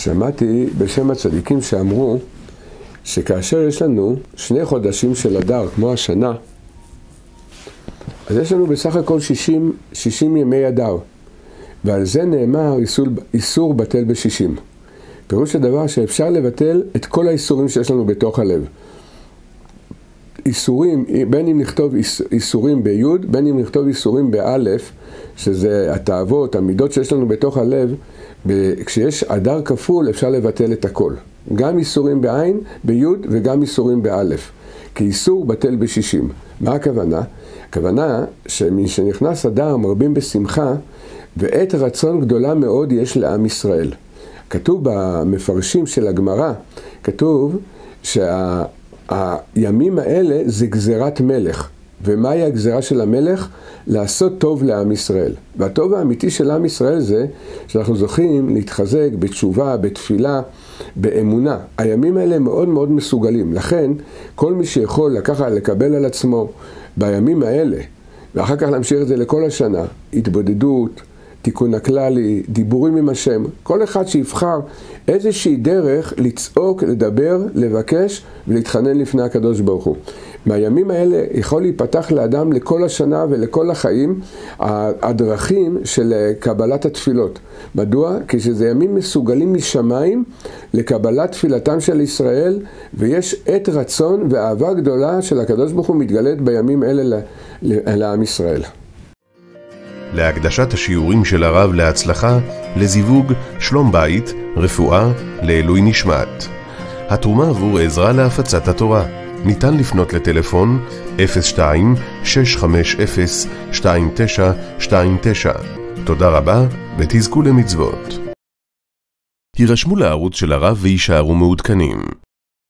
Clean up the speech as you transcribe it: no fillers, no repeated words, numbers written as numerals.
שמעתי בשם הצדיקים שאמרו שכאשר יש לנו 2 חודשים של אדר, כמו השנה, אז יש לנו בסך הכל 60 ימי אדר, ועל זה נאמר איסור בטל ב-60. פירוש הדבר שאפשר לבטל את כל האיסורים שיש לנו בתוך הלב. איסורים, בין אם נכתוב איסורים ביוד, בין אם נכתוב איסורים באלף, שזה התאוות, המידות שיש לנו בתוך הלב, כשיש אדר כפול אפשר לבטל את הכל. גם איסורים בעין, ביוד, וגם איסורים באלף. כי איסור בטל ב-60. מה הכוונה? הכוונה שמשנכנס אדר מרבים בשמחה, ועת רצון גדולה מאוד יש לעם ישראל. כתוב במפרשים של הגמרא, כתוב שהימים האלה זה גזירת מלך. ומהי הגזירה של המלך? לעשות טוב לעם ישראל. והטוב האמיתי של עם ישראל זה שאנחנו זוכים להתחזק בתשובה, בתפילה, באמונה. הימים האלה מאוד מאוד מסוגלים. לכן, כל מי שיכול לקבל על עצמו בימים האלה, ואחר כך להמשיך את זה לכל השנה, התבודדות, תיקון הכללי, דיבורים עם השם, כל אחד שיבחר איזושהי דרך לצעוק, לדבר, לבקש ולהתחנן לפני הקדוש ברוך הוא. מהימים האלה יכול להיפתח לאדם לכל השנה ולכל החיים הדרכים של קבלת התפילות. מדוע? כשזה ימים מסוגלים משמיים לקבלת תפילתם של ישראל, ויש עת רצון ואהבה גדולה של הקדוש ברוך הוא מתגלית בימים אלה לעם ישראל. להקדשת השיעורים של הרב להצלחה, לזיווג, שלום בית, רפואה, לעילוי נשמת. התרומה עבור עזרה להפצת התורה. ניתן לפנות לטלפון 02-650-2929. תודה רבה ותזכו למצוות. הירשמו לערוץ של הרב וישארו מעודכנים.